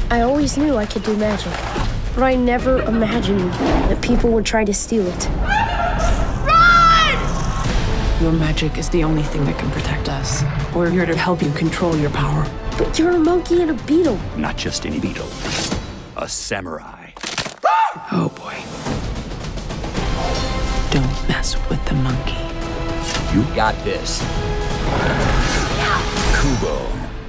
I always knew I could do magic, but I never imagined that people would try to steal it. Run! Your magic is the only thing that can protect us. We're here to help you control your power. But you're a monkey and a beetle. Not just any beetle. A samurai. Oh, boy. Don't mess with the monkey. You got this. Kubo.